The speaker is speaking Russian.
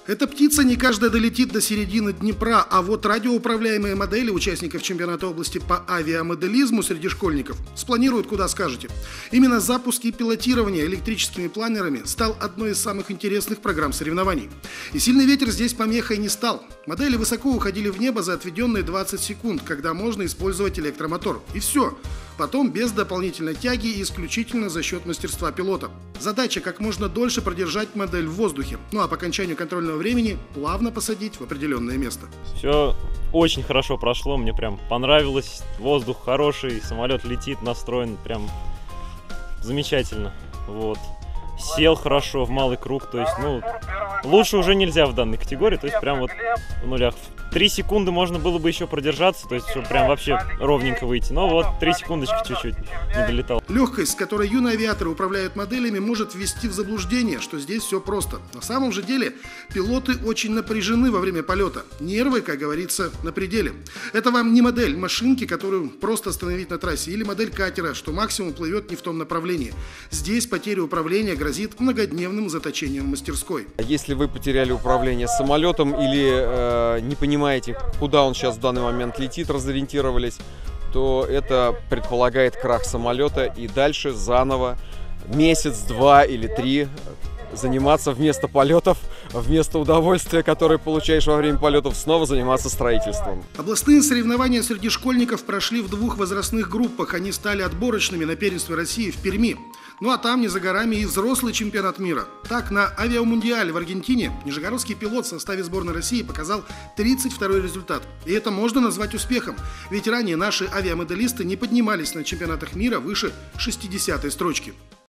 Эта птица не каждая долетит до середины Днепра, а вот радиоуправляемые модели участников чемпионата области по авиамоделизму среди школьников спланируют куда скажете. Именно запуск и пилотирование электрическими планерами стал одной из самых интересных программ соревнований. И сильный ветер здесь помехой не стал. Модели высоко уходили в небо за отведенные 20 секунд, когда можно использовать электромотор. И все. Потом без дополнительной тяги и исключительно за счет мастерства пилота. Задача как можно дольше продержать модель в воздухе, ну а по окончанию контрольного времени плавно посадить в определенное место. Все очень хорошо прошло, мне прям понравилось, воздух хороший, самолет летит, настроен прям замечательно. Вот. Сел хорошо в малый круг, то есть, лучше уже нельзя в данной категории, то есть прям вот в нулях. 3 секунды можно было бы еще продержаться, то есть чтобы прям вообще ровненько выйти, но вот 3 секундочки чуть-чуть не долетал. Легкость, с которой юные авиаторы управляют моделями, может ввести в заблуждение, что здесь все просто. На самом же деле пилоты очень напряжены во время полета. Нервы, как говорится, на пределе. Это вам не модель машинки, которую просто остановить на трассе, или модель катера, что максимум плывет не в том направлении. Здесь потеря управления грозит многодневным заточением в мастерской. Если вы потеряли управление самолетом или не понимаете, куда он сейчас в данный момент летит, разориентировались, то это предполагает крах самолета и дальше заново месяц, 2 или 3 заниматься вместо полетов, вместо удовольствия, которое получаешь во время полетов, снова заниматься строительством. Областные соревнования среди школьников прошли в 2 возрастных группах. Они стали отборочными на первенстве России в Перми. Ну а там не за горами и взрослый чемпионат мира. Так, на авиамундиале в Аргентине нижегородский пилот в составе сборной России показал 32-й результат. И это можно назвать успехом, ведь ранее наши авиамоделисты не поднимались на чемпионатах мира выше 60-й строчки.